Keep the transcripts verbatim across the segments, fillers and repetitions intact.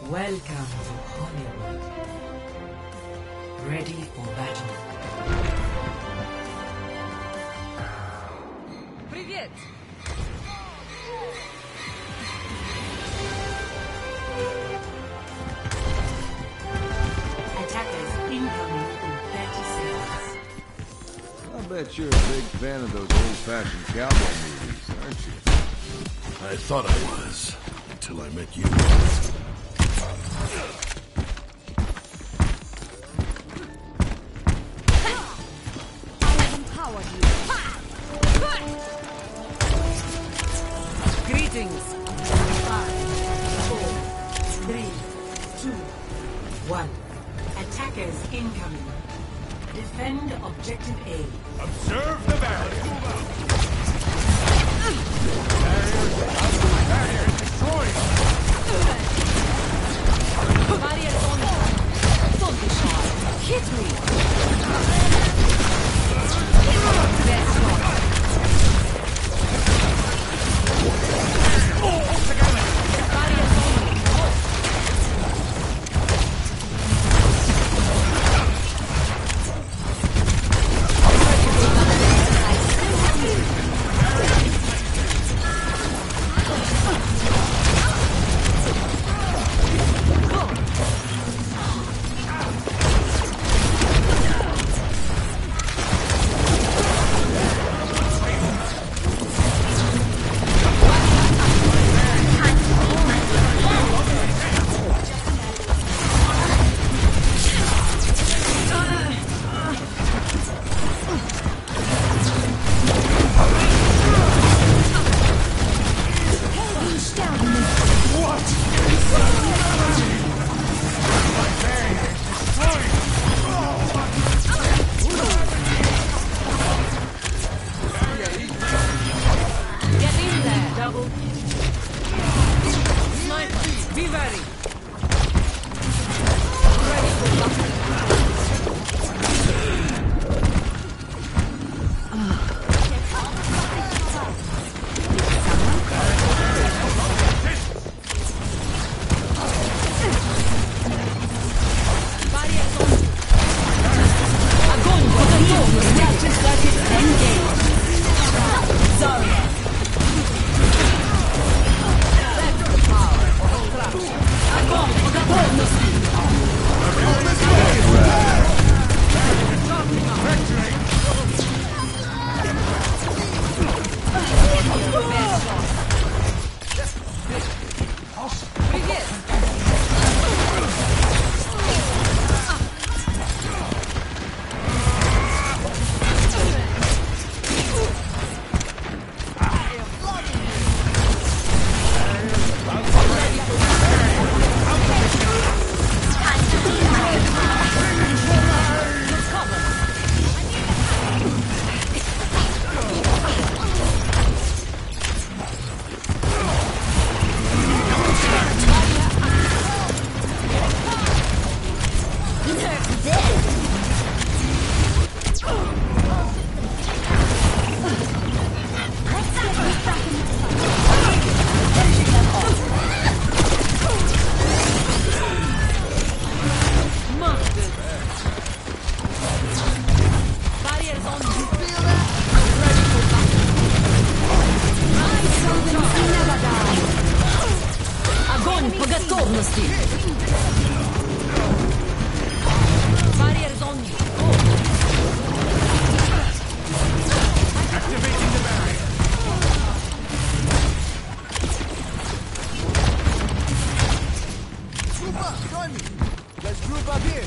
Welcome to Hollywood. Ready for battle. Привет! Attackers incoming in thirty seconds. I bet you're a big fan of those old-fashioned cowboy movies, aren't you? I thought I was, until I met you. I have empowered you. Greetings. Five, four, three, two, one. Attackers incoming. Defend objective A. Observe the barrier! Barrier on. Don't be shy. Hit me. That's not. Barrier on. Get in there. Double. Sniper, be ready. Ready for battle. Barrier on. Огонь, готов. Engage. Sorry. That's the power of destruction. Огонь, по готовности. Привет. Mustard. Barriers on. You feel that? Ready for battle. My soldiers never die. Огонь по готовности. Barriers on you. Activating the barrier! Group up, join me. Let's group up here.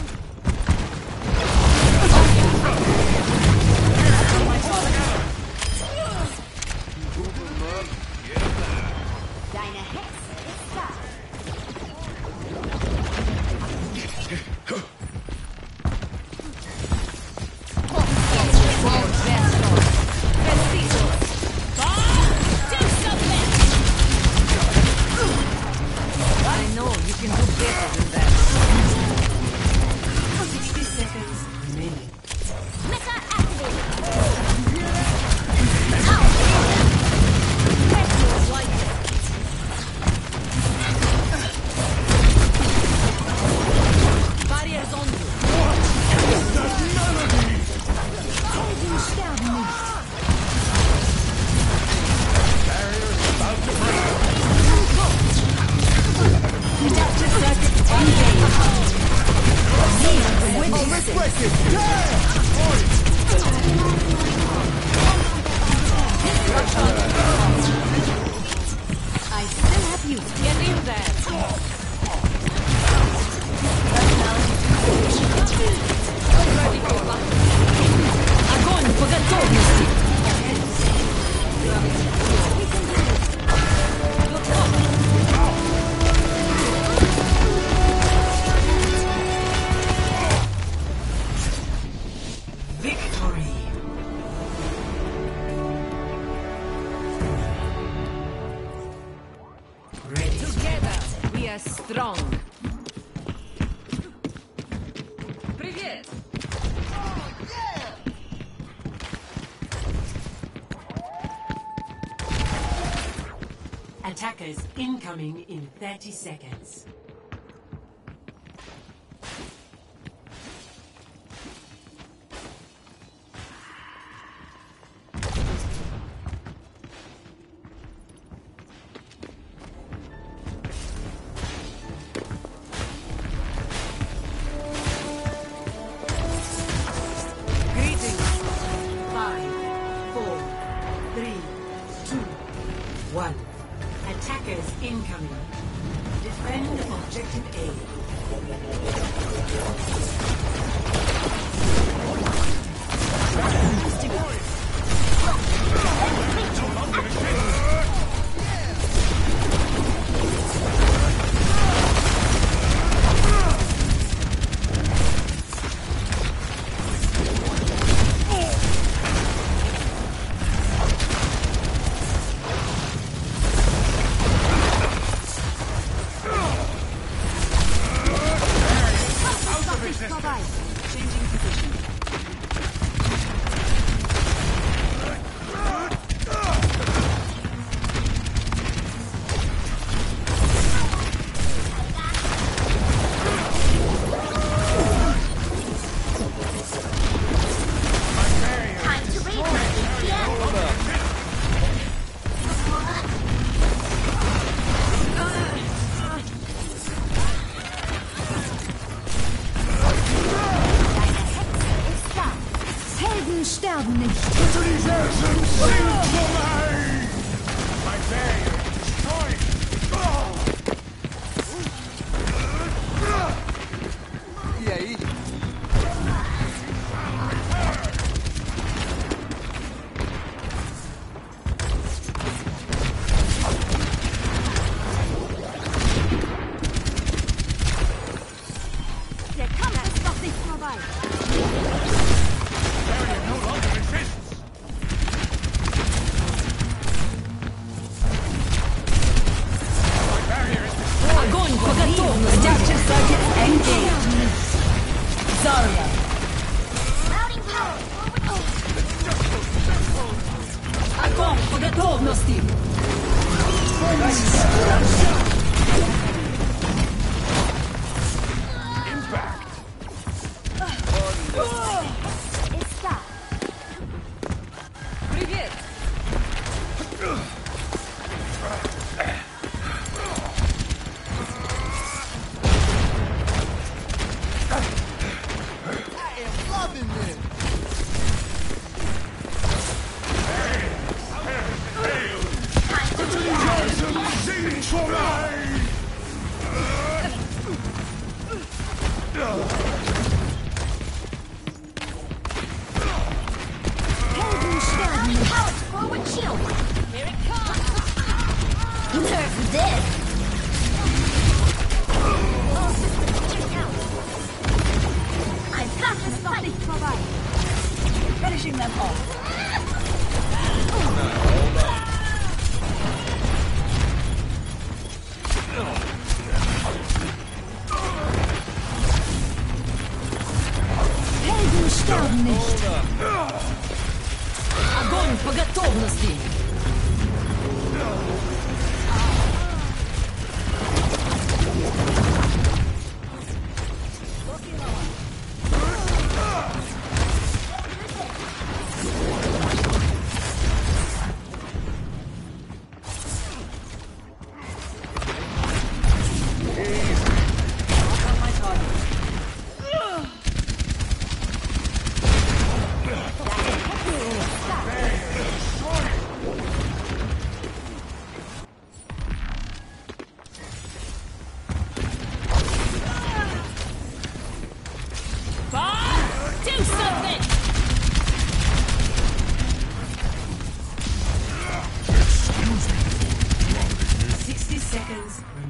Deine Hexe ist da. I know you can do better than that. Get in there! Ready for battle. Огонь по готовности! Victory. Ready. Together we are strong. Привет! Attackers incoming in thirty seconds. Greetings. Five, four, three, two, one. Attackers incoming. Defend objective A. Changing position. Time to raise my A P M. Helden sterben nicht. E aí? Der Kampf ist noch nicht vorbei. Огонь по готовности! Engage! Zarya! Routing power. Огонь по готовности! Está. Привет! I am loving this. Time to raise. Helden sterben nicht! Powered forward shield. Here it comes. Nerf this. All systems checked out. I've got this fight. Nicht vorbei! Finishing them off! Helden sterben nicht! Огонь по готовности!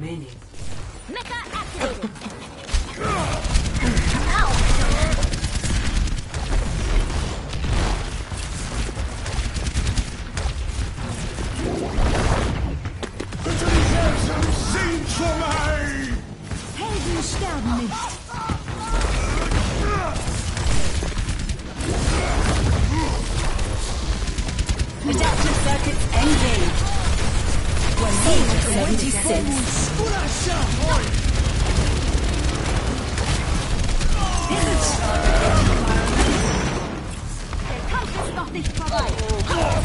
remaining. Mecha activated. Sing for me! Helden sterben nicht. Adaptive circuits engaged. seventy-six. Der Kampf ist noch nicht vorbei.